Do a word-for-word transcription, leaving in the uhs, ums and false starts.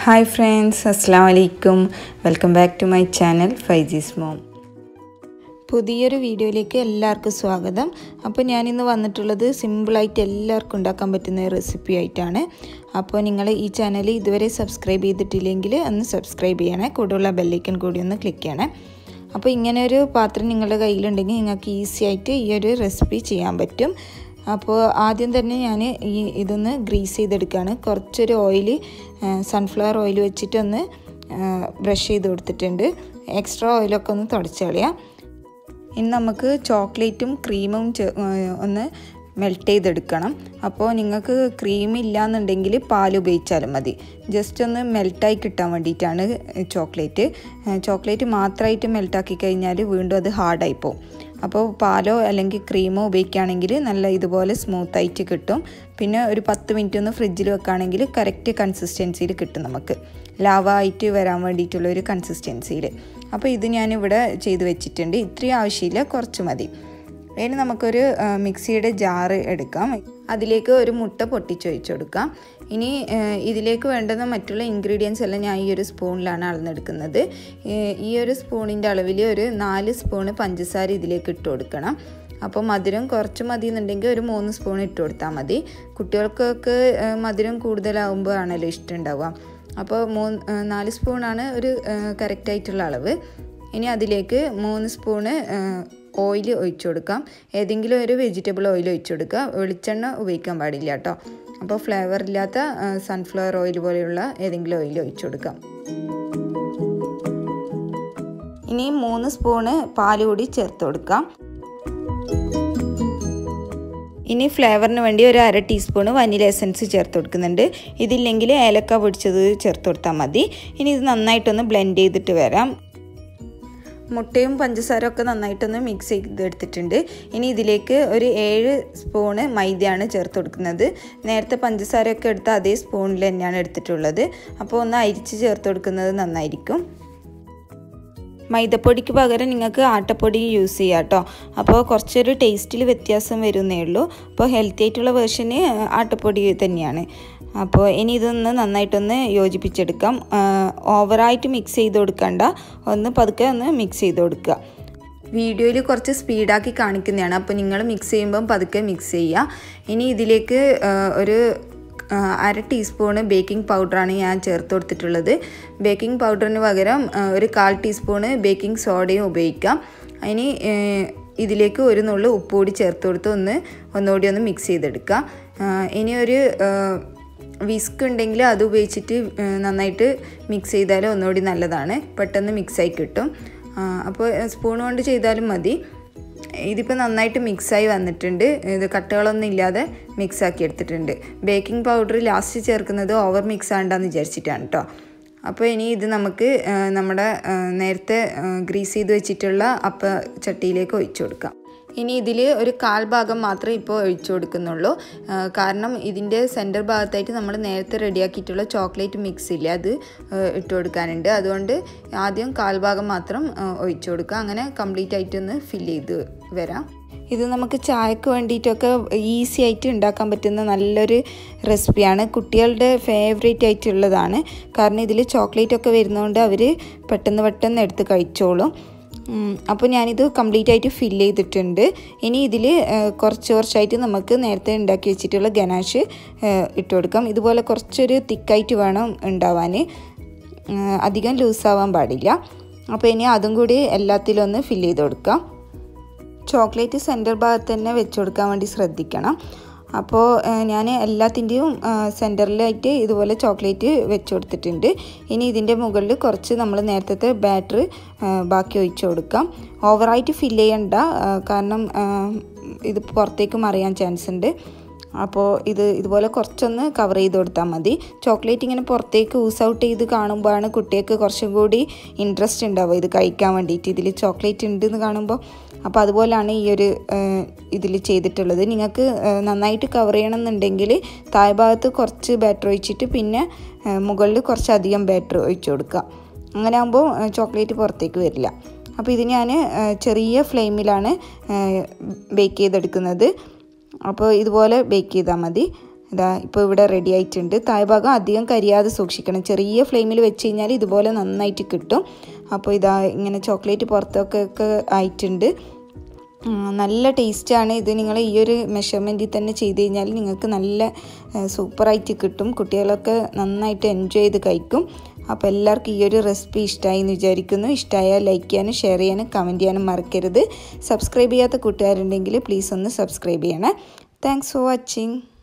Hi friends, Assalamu alaikum. Welcome back to my channel FaiziS MoM. പുതിയൊരു വീഡിയോയിലേക്ക് എല്ലാവർക്കും സ്വാഗതം. അപ്പോൾ ഞാൻ ഇന്ന് വന്നിട്ടുള്ളത് സിമ്പിൾ ആയിട്ട് എല്ലാവർക്കും ഉണ്ടാക്കാൻ പറ്റുന്ന റെസിപ്പി ആയിട്ടാണ്. അപ്പോൾ നിങ്ങൾ ഈ ചാനൽ ഇതുവരെ സബ്സ്ക്രൈബ് ചെയ്തിട്ടില്ലെങ്കിൽ ഒന്ന് സബ്സ്ക്രൈബ് ചെയ്യണേ. കൂടെയുള്ള ബെൽ ഐക്കൺ കൂടി ഒന്ന് ക്ലിക്ക് ചെയ്യണേ. അപ്പോൾ ഇങ്ങനെ ഒരു പാത്രം നിങ്ങളുടെ കയ്യിലുണ്ടെങ്കിൽ നിങ്ങൾക്ക് ഈസി ആയിട്ട് ഈ ഒരു റെസിപ്പി ചെയ്യാൻ പറ്റും. അപ്പോൾ ആദ്യം തന്നെ ഞാൻ ഈ ഇതൊന്ന് ഗ്രീസ് ചെയ്തെടുക്കുകയാണ്. കുറച്ചൊരു ഓയിൽ സൺഫ്ലവർ ഓയിൽ വെച്ചിട്ടൊന്ന് ബ്രഷ് ചെയ്ത് കൊടുത്തിട്ടുണ്ട്. എക്സ്ട്രാ ഓയിലൊക്കെ ഒന്ന് തുടച്ച് കളയാം. ഇനി നമുക്ക് ചോക്ലേറ്റും ക്രീമും ഒന്ന് മെൽറ്റ് ചെയ്തെടുക്കണം. അപ്പോൾ നിങ്ങൾക്ക് ക്രീം ഇല്ലയെന്നുണ്ടെങ്കിൽ പാൽ ഉപയോഗിച്ചാലും മതി. ജസ്റ്റ് ഒന്ന് മെൽറ്റായി കിട്ടാൻ വേണ്ടിയിട്ടാണ് ചോക്ലേറ്റ്. ചോക്ലേറ്റ് മാത്രമായിട്ട് മെൽറ്റാക്കി കഴിഞ്ഞാൽ വീണ്ടും അത് ഹാർഡായി പോകും. അപ്പോൾ പാലോ അല്ലെങ്കിൽ ക്രീമോ ഉപയോഗിക്കുകയാണെങ്കിൽ നല്ല ഇതുപോലെ സ്മൂത്തായിട്ട് കിട്ടും. പിന്നെ ഒരു പത്ത് മിനിറ്റ് ഒന്ന് ഫ്രിഡ്ജിൽ വെക്കുകയാണെങ്കിൽ കറക്റ്റ് കൺസിസ്റ്റൻസിയിൽ കിട്ടും. നമുക്ക് ലാവ ആയിട്ട് വരാൻ വേണ്ടിയിട്ടുള്ളൊരു കൺസിസ്റ്റൻസിയിൽ. അപ്പോൾ ഇത് ഞാനിവിടെ ചെയ്ത് വെച്ചിട്ടുണ്ട്. ഇത്രയും ആവശ്യമില്ല, കുറച്ച് മതി. ഇനി നമുക്കൊരു മിക്സിയുടെ ജാറ് എടുക്കാം. അതിലേക്ക് ഒരു മുട്ട പൊട്ടിച്ചൊഴിച്ച് കൊടുക്കാം. ഇനി ഇതിലേക്ക് വേണ്ടുന്ന മറ്റുള്ള ഇൻഗ്രീഡിയൻസ് എല്ലാം ഞാൻ ഈ ഒരു സ്പൂണിലാണ് അളന്നെടുക്കുന്നത്. ഈ ഒരു സ്പൂണിൻ്റെ അളവിൽ ഒരു നാല് സ്പൂണ് പഞ്ചസാര ഇതിലേക്ക് ഇട്ട് കൊടുക്കണം. അപ്പോൾ മധുരം കുറച്ച് മതി എന്നുണ്ടെങ്കിൽ ഒരു മൂന്ന് സ്പൂൺ ഇട്ട് കൊടുത്താൽ മതി. കുട്ടികൾക്കൊക്കെ മധുരം കൂടുതലാകുമ്പോൾ ആണല്ലോ ഇഷ്ടം ഉണ്ടാവുക. അപ്പോൾ മൂന്ന് നാല് സ്പൂണാണ് ഒരു കറക്റ്റായിട്ടുള്ള അളവ്. ഇനി അതിലേക്ക് മൂന്ന് സ്പൂണ് ഓയിൽ ഒഴിച്ചു കൊടുക്കാം. ഏതെങ്കിലും ഒരു വെജിറ്റബിൾ ഓയിൽ ഒഴിച്ചു കൊടുക്കുക. വെളിച്ചെണ്ണ ഉപയോഗിക്കാൻ പാടില്ല കേട്ടോ. അപ്പോൾ ഫ്ലേവർ ഇല്ലാത്ത സൺഫ്ലവർ ഓയിൽ പോലെയുള്ള ഏതെങ്കിലും ഓയിൽ ഒഴിച്ചു കൊടുക്കാം. ഇനി മൂന്ന് സ്പൂണ് പാൽ കൂടി ചേർത്ത് കൊടുക്കാം. ഇനി ഫ്ലേവറിന് വേണ്ടി ഒരു അര ടീസ്പൂണ് വനില എസൻസ് ചേർത്ത് കൊടുക്കുന്നുണ്ട്. ഇതില്ലെങ്കിൽ ഏലക്ക പൊടിച്ചത് ചേർത്ത് കൊടുത്താൽ മതി. ഇനി ഇത് നന്നായിട്ടൊന്ന് ബ്ലെൻഡ് ചെയ്തിട്ട് വരാം. മുട്ടയും പഞ്ചസാരയും ഒക്കെ നന്നായിട്ടൊന്ന് മിക്സ് ചെയ്തെടുത്തിട്ടുണ്ട്. ഇനി ഇതിലേക്ക് ഒരു ഏഴ് സ്പൂണ് മൈദയാണ് ചേർത്ത് കൊടുക്കുന്നത്. നേരത്തെ പഞ്ചസാരയൊക്കെ എടുത്ത അതേ സ്പൂണിൽ തന്നെയാണ് എടുത്തിട്ടുള്ളത്. അപ്പോൾ ഒന്ന് അരിച്ച് ചേർത്ത് കൊടുക്കുന്നത് നന്നായിരിക്കും. മൈദപ്പൊടിക്ക് പകരം നിങ്ങൾക്ക് ആട്ടപ്പൊടി യൂസ് ചെയ്യാം കേട്ടോ. അപ്പോൾ കുറച്ചൊരു ടേസ്റ്റിൽ വ്യത്യാസം വരുന്നേ ഉള്ളൂ. അപ്പോൾ ഹെൽത്തി ആയിട്ടുള്ള വേർഷന് ആട്ടപ്പൊടി തന്നെയാണ്. അപ്പോൾ ഇനി ഇതൊന്ന് നന്നായിട്ടൊന്ന് യോജിപ്പിച്ചെടുക്കാം. ഓവറായിട്ട് മിക്സ് ചെയ്ത് കൊടുക്കണ്ട, ഒന്ന് പതുക്കെ ഒന്ന് മിക്സ് ചെയ്ത് കൊടുക്കുക. വീഡിയോയിൽ കുറച്ച് സ്പീഡാക്കി കാണിക്കുന്നതാണ്. അപ്പോൾ നിങ്ങൾ മിക്സ് ചെയ്യുമ്പം പതുക്കെ മിക്സ് ചെയ്യുക. ഇനി ഇതിലേക്ക് ഒരു അര ടീസ്പൂണ് ബേക്കിംഗ് പൗഡറാണ് ഞാൻ ചേർത്ത് കൊടുത്തിട്ടുള്ളത്. ബേക്കിംഗ് പൗഡറിന് പകരം ഒരു കാൽ ടീസ്പൂണ് ബേക്കിംഗ് സോഡയും ഉപയോഗിക്കാം. ഇനി ഇതിലേക്ക് ഒരു നുള്ളു ഉപ്പ് കൂടി ചേർത്ത് കൊടുത്ത് ഒന്ന് ഒന്നുകൂടി ഒന്ന് മിക്സ് ചെയ്തെടുക്കാം. ഇനി ഒരു വിസ്ക് ഉണ്ടെങ്കിൽ അത് ഉപയോഗിച്ചിട്ട് നന്നായിട്ട് മിക്സ് ചെയ്താൽ ഒന്നുകൂടി നല്ലതാണ്. പെട്ടെന്ന് മിക്സായി കിട്ടും. അപ്പോൾ സ്പൂൺ കൊണ്ട് ചെയ്താലും മതി. ഇതിപ്പോൾ നന്നായിട്ട് മിക്സായി വന്നിട്ടുണ്ട്. ഇത് കട്ടകളൊന്നും ഇല്ലാതെ മിക്സാക്കി എടുത്തിട്ടുണ്ട്. ബേക്കിംഗ് പൗഡർ ലാസ്റ്റ് ചേർക്കുന്നത് ഓവർ മിക്സ് ആണ്ടെന്ന് വിചാരിച്ചിട്ടാണ് കേട്ടോ. അപ്പോൾ ഇനി ഇത് നമുക്ക് നമ്മുടെ നേരത്തെ ഗ്രീസ് ചെയ്ത് വെച്ചിട്ടുള്ള അപ്പ ചട്ടിയിലേക്ക് ഒഴിച്ചു കൊടുക്കാം. ഇനി ഇതിൽ ഒരു കാൽ ഭാഗം മാത്രമേ ഇപ്പോൾ ഒഴിച്ചു കൊടുക്കുന്നുള്ളൂ. കാരണം ഇതിൻ്റെ സെൻറ്റർ ഭാഗത്തായിട്ട് നമ്മൾ നേരത്തെ റെഡിയാക്കിയിട്ടുള്ള ചോക്ലേറ്റ് മിക്സ് ഇല്ല, അത് ഇട്ട് കൊടുക്കാനുണ്ട്. അതുകൊണ്ട് ആദ്യം കാൽ ഭാഗം മാത്രം ഒഴിച്ചു കൊടുക്കുക. അങ്ങനെ കംപ്ലീറ്റ് ആയിട്ടൊന്ന് ഫില്ല് ചെയ്ത് വരാം. ഇത് നമുക്ക് ചായക്ക് വേണ്ടിയിട്ടൊക്കെ ഈസി ആയിട്ട് ഉണ്ടാക്കാൻ പറ്റുന്ന നല്ലൊരു റെസിപ്പിയാണ്. കുട്ടികളുടെ ഫേവറേറ്റ് ആയിട്ടുള്ളതാണ്. കാരണം ഇതിൽ ചോക്ലേറ്റൊക്കെ വരുന്നതുകൊണ്ട് അവർ പെട്ടെന്ന് പെട്ടെന്ന് എടുത്ത് കഴിച്ചോളും. അപ്പോൾ ഞാനിത് കംപ്ലീറ്റ് ആയിട്ട് ഫില്ല് ചെയ്തിട്ടുണ്ട്. ഇനി ഇതിൽ കുറച്ച് കുറച്ചായിട്ട് നമുക്ക് നേരത്തെ ഉണ്ടാക്കി വെച്ചിട്ടുള്ള ഗനാഷ് ഇട്ട് കൊടുക്കാം. ഇതുപോലെ കുറച്ചൊരു തിക്കായിട്ട് വേണം ഉണ്ടാവാൻ, അധികം ലൂസാവാൻ പാടില്ല. അപ്പോൾ ഇനി അതും കൂടി എല്ലാത്തിലും ഒന്ന് ഫില്ല് ചെയ്ത് കൊടുക്കാം. ചോക്ലേറ്റ് സെൻറ്റർ ഭാഗത്ത് തന്നെ വെച്ച് കൊടുക്കാൻ വേണ്ടി ശ്രദ്ധിക്കണം. അപ്പോൾ ഞാൻ എല്ലാത്തിൻ്റെയും സെൻറ്ററിലായിട്ട് ഇതുപോലെ ചോക്ലേറ്റ് വെച്ച് കൊടുത്തിട്ടുണ്ട്. ഇനി ഇതിൻ്റെ മുകളിൽ കുറച്ച് നമ്മൾ നേരത്തെ ബാറ്റർ ബാക്കി ഒഴിച്ച് കൊടുക്കാം. ഓവറായിട്ട് ഫില്ല് ചെയ്യണ്ട, കാരണം ഇത് പുറത്തേക്ക് മറിയാൻ ചാൻസ് ഉണ്ട്. അപ്പോൾ ഇത് ഇതുപോലെ കുറച്ചൊന്ന് കവർ ചെയ്ത് കൊടുത്താൽ മതി. ചോക്ലേറ്റ് ഇങ്ങനെ പുറത്തേക്ക് ഊസ് ഔട്ട് ചെയ്ത് കാണുമ്പോഴാണ് കുട്ടികൾക്ക് കുറച്ചും കൂടി ഇൻട്രസ്റ്റ് ഉണ്ടാവുക ഇത് കഴിക്കാൻ വേണ്ടിയിട്ട്. ഇതിൽ ചോക്ലേറ്റ് ഉണ്ടെന്ന് കാണുമ്പോൾ. അപ്പോൾ അതുപോലെയാണ് ഈ ഒരു ഇതിൽ ചെയ്തിട്ടുള്ളത്. നിങ്ങൾക്ക് നന്നായിട്ട് കവർ ചെയ്യണമെന്നുണ്ടെങ്കിൽ താഴ്ഭാഗത്ത് കുറച്ച് ബാറ്റർ ഒഴിച്ചിട്ട് പിന്നെ മുകളിൽ കുറച്ചധികം ബാറ്റർ ഒഴിച്ചു കൊടുക്കുക. അങ്ങനെ ആകുമ്പോൾ ചോക്ലേറ്റ് പുറത്തേക്ക് വരില്ല. അപ്പോൾ ഇത് ഞാൻ ചെറിയ ഫ്ലെയിമിലാണ് ബേക്ക് ചെയ്തെടുക്കുന്നത്. അപ്പോൾ ഇതുപോലെ ബേക്ക് ചെയ്താൽ മതി. ഇതാ ഇപ്പോൾ ഇവിടെ റെഡി ആയിട്ടുണ്ട്. താഴ്ഭാഗം അധികം കരിയാതെ സൂക്ഷിക്കണം. ചെറിയ ഫ്ലെയിമിൽ വെച്ച് കഴിഞ്ഞാൽ ഇതുപോലെ നന്നായിട്ട് കിട്ടും. അപ്പോൾ ഇതാ ഇങ്ങനെ ചോക്ലേറ്റ് പുറത്തൊക്കെ ഒക്കെ ആയിട്ടുണ്ട്. നല്ല ടേസ്റ്റാണ് ഇത്. നിങ്ങൾ ഈ ഒരു മെഷർമെൻറ്റിൽ തന്നെ ചെയ്ത് കഴിഞ്ഞാൽ നിങ്ങൾക്ക് നല്ല സൂപ്പറായിട്ട് കിട്ടും. കുട്ടികളൊക്കെ നന്നായിട്ട് എൻജോയ് ചെയ്ത് കഴിക്കും. അപ്പോൾ എല്ലാവർക്കും ഈ ഒരു റെസിപ്പി ഇഷ്ടമായി എന്ന് വിചാരിക്കുന്നു. ഇഷ്ടമായാൽ ലൈക്ക് ചെയ്യാനും ഷെയർ ചെയ്യാനും കമൻറ്റ് ചെയ്യാനും മറക്കരുത്. സബ്സ്ക്രൈബ് ചെയ്യാത്ത കൂട്ടുകാരുണ്ടെങ്കിൽ പ്ലീസ് ഒന്ന് സബ്സ്ക്രൈബ് ചെയ്യണേ. Thanks for watching.